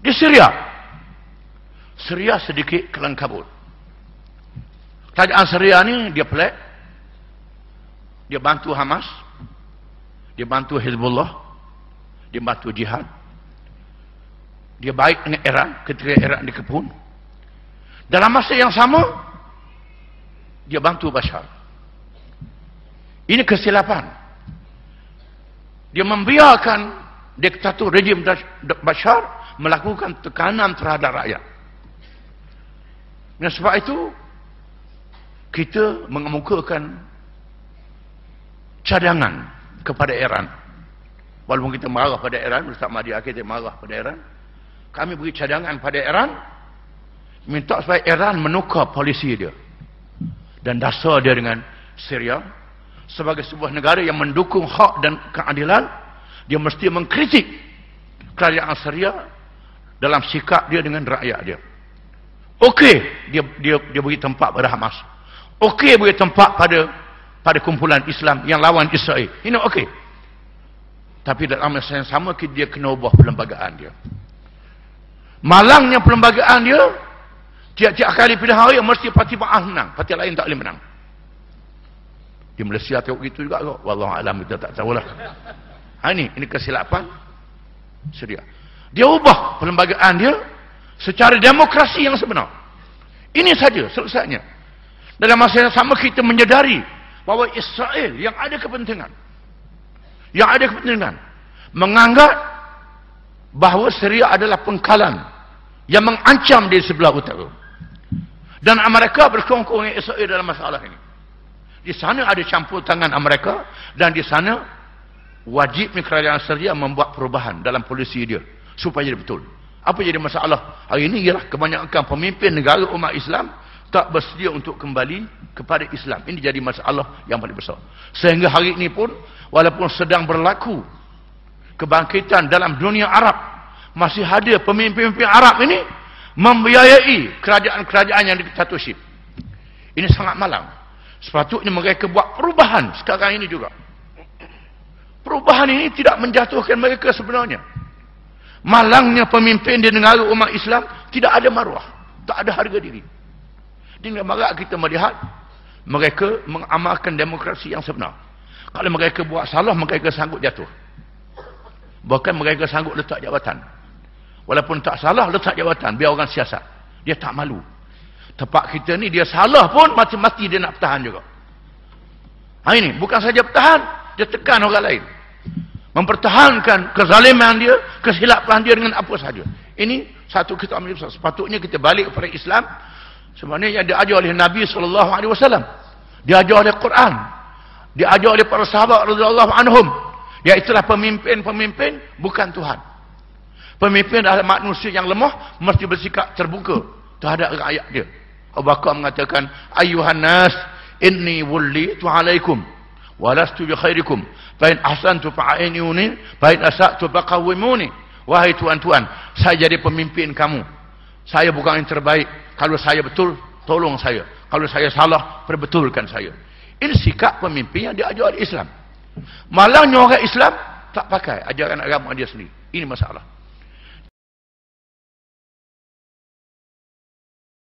Di Syria. Syria sedikit kelang kabut. Kerajaan Syria ni dia pelik. Dia bantu Hamas. Dia bantu Hezbollah. Dia bantu jihad. Dia baik dengan Iran ketika Iran dikepung. Dalam masa yang sama, dia bantu Bashar. Ini kesilapan. Dia membiarkan diktator rejim Bashar melakukan tekanan terhadap rakyat. Dan sebab itu, kita mengemukakan cadangan kepada Iran. Walaupun kita marah pada Iran, Ustaz Mahdi kita marah pada Iran, kami beri cadangan pada Iran, minta supaya Iran menukar polisi dia dan dasar dia dengan Syria. Sebagai sebuah negara yang mendukung hak dan keadilan, dia mesti mengkritik kerajaan Syria dalam sikap dia dengan rakyat dia. Okey, dia beri tempat pada Hamas. Okey, beri tempat pada kumpulan Islam yang lawan Israel. Ini okey. Tapi dalam masa yang sama, dia kena ubah perlembagaan dia. Malangnya perlembagaan dia, tiap-tiap kali pilihan hari mesti parti Ba'ath menang, parti lain tak boleh menang. Di Malaysia tengok gitu juga kok. Wallahualam, kita tak tahulah. Ini kesilapan Syria. Dia ubah perlembagaan dia secara demokrasi yang sebenar. Ini saja selesainya. Dalam masa yang sama, kita menyedari bahawa Israel yang ada kepentingan menganggap bahawa Syria adalah pengkalan yang mengancam di sebelah utara. Dan Amerika berkongkong dengan Israel dalam masalah ini. Di sana ada campur tangan Amerika, dan di sana wajibnya kerajaan Syria membuat perubahan dalam polisi dia supaya jadi betul. Apa jadi masalah hari ini ialah kebanyakan pemimpin negara umat Islam tak bersedia untuk kembali kepada Islam. Ini jadi masalah yang paling besar. Sehingga hari ini pun, walaupun sedang berlaku kebangkitan dalam dunia Arab, masih ada pemimpin-pemimpin Arab ini membiayai kerajaan-kerajaan yang diktatorship. Ini sangat malang. Sepatutnya mereka buat perubahan sekarang ini juga. Perubahan ini tidak menjatuhkan mereka sebenarnya. Malangnya pemimpin di negara umat Islam tidak ada maruah, tak ada harga diri. Dengan marak kita melihat mereka mengamalkan demokrasi yang sebenar. Kalau mereka buat salah, mereka sanggup jatuh. Bahkan mereka sanggup letak jabatan. Walaupun tak salah, letak jabatan biar orang siasat. Dia tak malu. Tempat kita ni, dia salah pun mati-mati dia nak bertahan juga. Ini bukan saja bertahan, dia tekan orang lain, mempertahankan kezaliman dia, kesilapan dia dengan apa saja. Ini satu kita ambil besar. Sepatutnya kita balik kepada Islam sebenarnya yang diajar oleh Nabi SAW, diajar oleh Quran, diajar oleh para sahabat radhiyallahu anhum. Iaitulah pemimpin-pemimpin bukan Tuhan. Pemimpin adalah manusia yang lemah, mesti bersikap terbuka terhadap rakyat dia. Abu Bakar mengatakan, ayyuhan nas inni wullitu alaikum walastu bi khairikum fa in ahsantu fa'inuni fa in asa'tu faqawwimuni. Wahai tuan-tuan, saya jadi pemimpin kamu, saya bukan yang terbaik. Kalau saya betul, tolong saya. Kalau saya salah, perbetulkan saya. Ini sikap pemimpin yang diajar oleh Islam. Malangnya orang Islam tak pakai ajaran agama dia sendiri. Ini masalah.